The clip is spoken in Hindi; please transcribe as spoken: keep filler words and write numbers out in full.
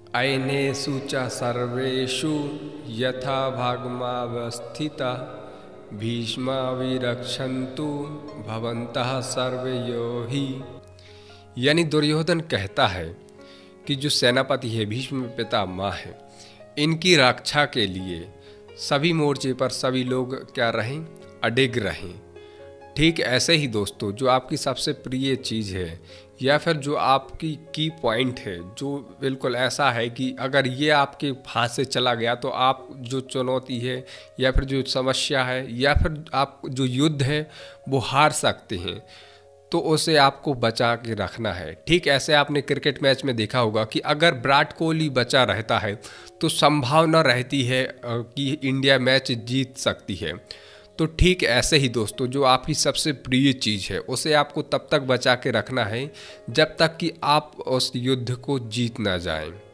अयनेषु च सर्वेषु यथा भागमावस्थिता भीष्माविरक्षन्तु भवन्तः सर्वे योहि। यानी दुर्योधन कहता है कि जो सेनापति है भीष्म पितामह है, इनकी रक्षा के लिए सभी मोर्चे पर सभी लोग क्या रहें, अडिग रहें। ठीक ऐसे ही दोस्तों, जो आपकी सबसे प्रिय चीज़ है या फिर जो आपकी की पॉइंट है, जो बिल्कुल ऐसा है कि अगर ये आपके हाथ से चला गया तो आप जो चुनौती है या फिर जो समस्या है या फिर आप जो युद्ध है वो हार सकते हैं, तो उसे आपको बचा के रखना है। ठीक ऐसे आपने क्रिकेट मैच में देखा होगा कि अगर विराट कोहली बचा रहता है तो संभावना रहती है कि इंडिया मैच जीत सकती है। तो ठीक ऐसे ही दोस्तों, जो आपकी सबसे प्रिय चीज़ है उसे आपको तब तक बचा के रखना है जब तक कि आप उस युद्ध को जीत ना जाएं।